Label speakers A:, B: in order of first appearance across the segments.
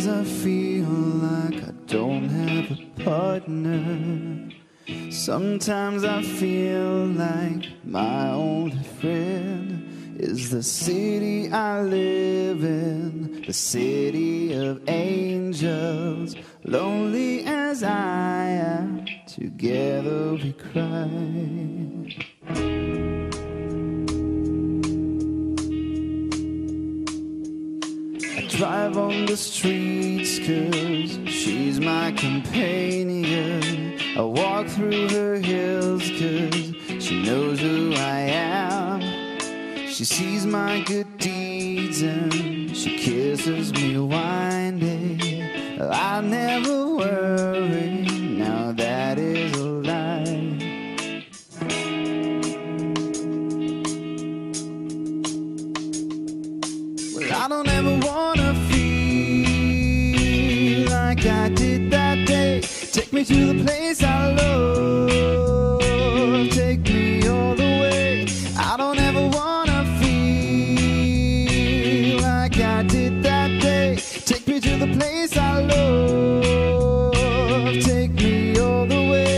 A: Sometimes I feel like I don't have a partner. Sometimes I feel like my only friend is the city I live in, the city of angels. Lonely as I am, together we cry. Drive on the streets 'cause she's my companion. I walk through her hills 'cause she knows who I am. She sees my good deeds and she kisses me winding. I never worry, now that is a lie. Well, I don't ever wanna feel like I did that day. Take me to the place I love, take me all the way. I don't ever wanna feel like I did that day. Take me to the place I love, take me all the way.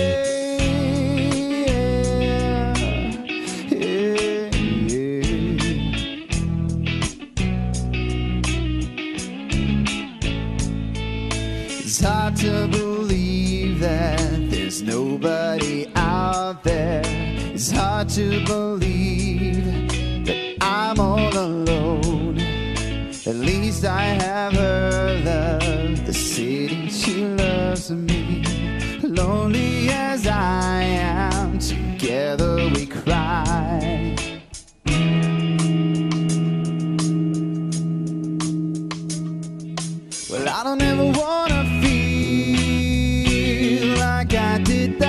A: It's hard to believe that there's nobody out there. It's hard to believe that I'm all alone. At least I have her love, the city she loves me. Lonely as I am, together we cry. Well, I don't ever wanna feel like I did that.